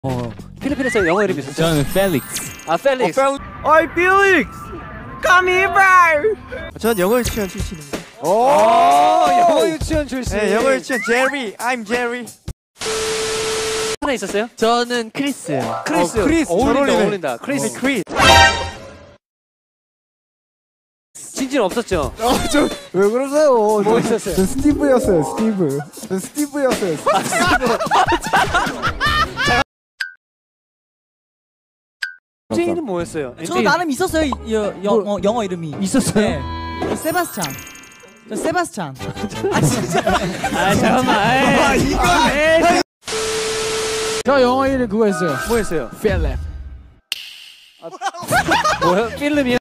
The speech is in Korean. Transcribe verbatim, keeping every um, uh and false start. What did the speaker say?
어, 필리핀에서 영어 이름이 있었죠? 저는 펠릭스. 아, 펠릭스. 어, 어이, 펠릭스! Come here, bro! 전 영어 유치원 출신입니다. 오, 영어 유치원 출신. 네, 영어 유치원 제리. I'm 제리. 하나 있었어요? 저는 크리스요. 크리스. 어, 크리스. 어울린다, 어울리네. 어울린다. 크리스. 어, 크리스. 진진 없었죠? 어, 저 왜 그러세요? 뭐 있었어요? 저 스티브였어요, 스티브. 저 스티브였어요. 아, 스티브. 엠제이는 뭐였어요? 저 나름 있었어요. 여, 여, 뭐, 어, 영어 이름이 있었어요? 네. 저 세바스찬. 저 세바스찬. 아 진짜. 아 잠깐만. 아 이거. 저 영어 이름 그거 했어요. 뭐였어요? 필립. 뭐요? 필름이요?